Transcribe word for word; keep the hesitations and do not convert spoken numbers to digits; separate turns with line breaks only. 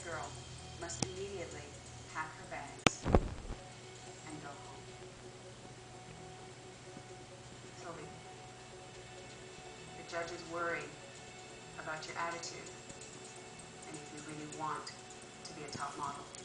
girl must immediately pack her bags and go home. Sylvie, the judges worry about your attitude and if you really want to be a top model.